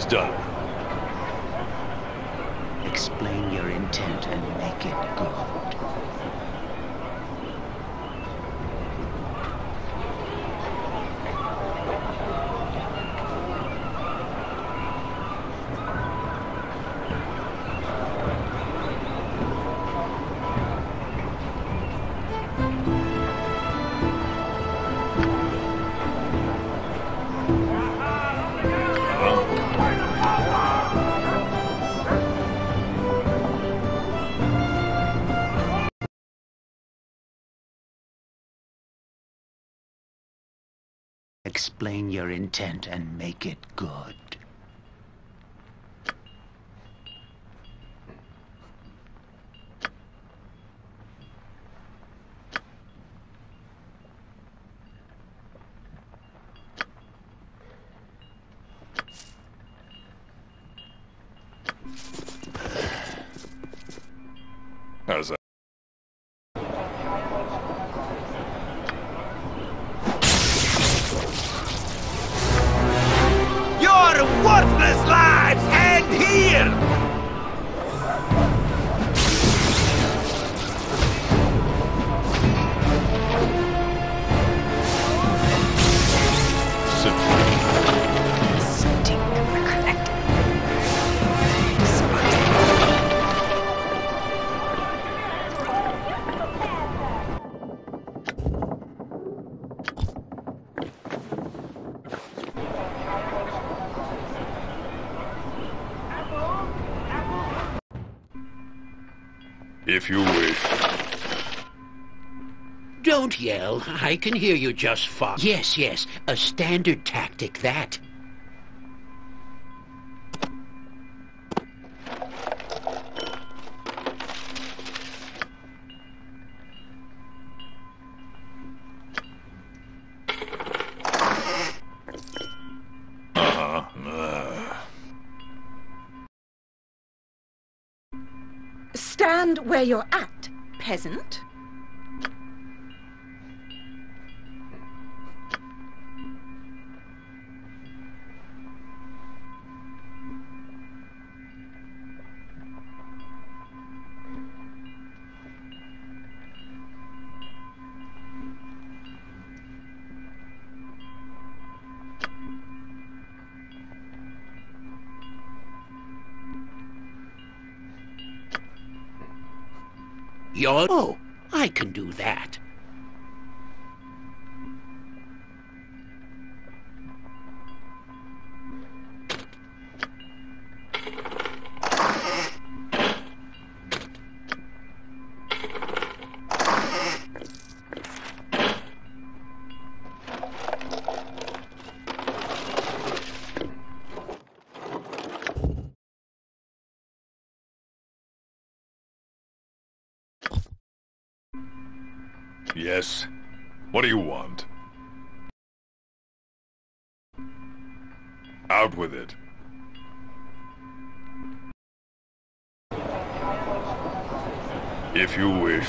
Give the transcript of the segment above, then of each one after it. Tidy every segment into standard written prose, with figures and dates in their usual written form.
done. Explain your intent and make it good. Explain your intent and make it good. How's that? Your worthless lives end here! If you wish. Don't yell. I can hear you just fine. Yes, yes. A standard tactic, that. Stand where you're at, peasant. Oh, I can do that. Yes? What do you want? Out with it. If you wish.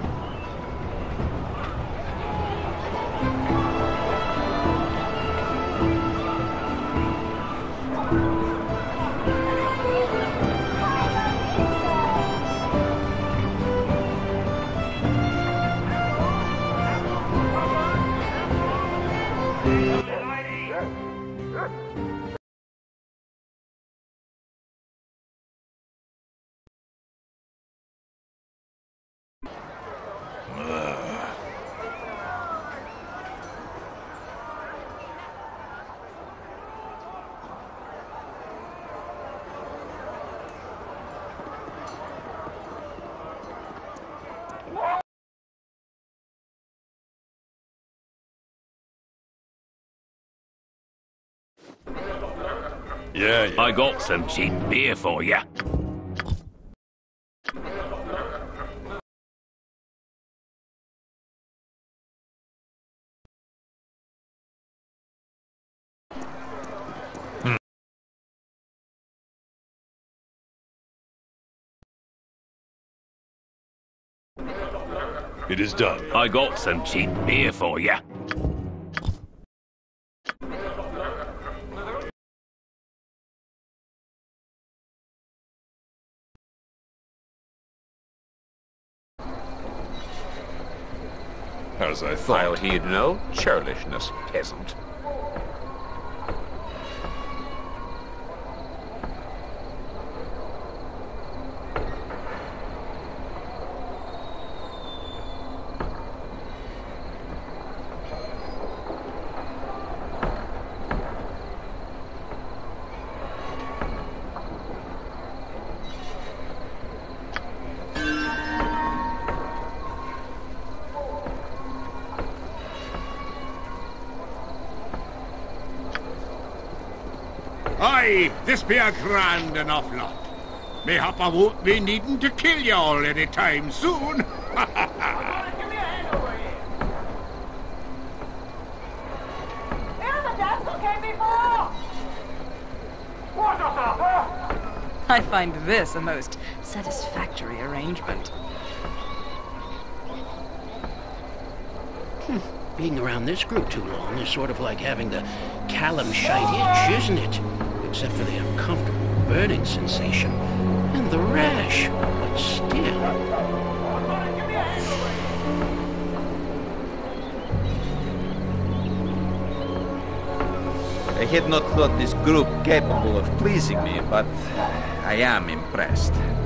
Yeah. I got some cheap beer for you. It is done. I got some cheap beer for you. as I I'll thought. heed no churlishness, peasant. Aye, this be a grand enough lot. Mayhap I won't be needing to kill you all any time soon. I find this a most satisfactory arrangement. Being around this group too long is sort of like having the Callum shite itch, isn't it? Except for the uncomfortable burning sensation and the rash. But still. I had not thought this group capable of pleasing me, but I am impressed.